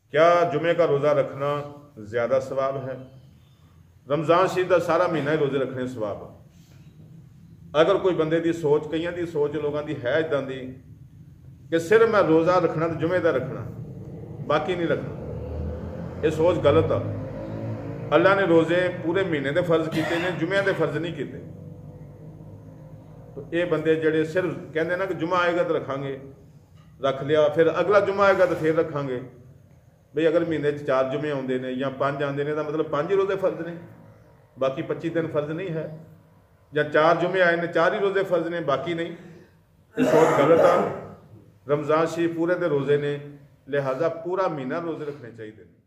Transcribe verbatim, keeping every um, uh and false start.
क्या जुमे का रोज़ा रखना ज़्यादा सवाब है? रमज़ान शरीफ का सारा महीना ही रोज़े रखने सवाब। अगर कोई बंदे की सोच, कई की सोच लोगों की है इदां दी कि सिर्फ मैं रोज़ा रखना तो जुमे का रखना, बाकी नहीं रखना, ये सोच गलत आ। अल्लाह ने रोज़े पूरे महीने के फर्ज किए ने, जुम्मे के फर्ज नहीं किए। तो ये बंदे जड़े सिर्फ कहते ना कि जुम्मा आएगा तो रखांगे, रख लिया, फिर अगला जुम्मा आएगा तो फिर रखांगे। बई अगर महीने चार जुम्मे आते हैं या पाँच आते हैं तो मतलब पाँच ही रोज़े फर्ज ने, बाकी पच्ची दिन फर्ज नहीं है। या चार जुम्मे आए ने, चार ही रोज़े फर्ज ने, बाकी नहीं। ये सोच गलत आ। रमज़ान शरीफ पूरे दे रोज़े ने, लिहाजा पूरा महीना रोज़े रखने चाहिए।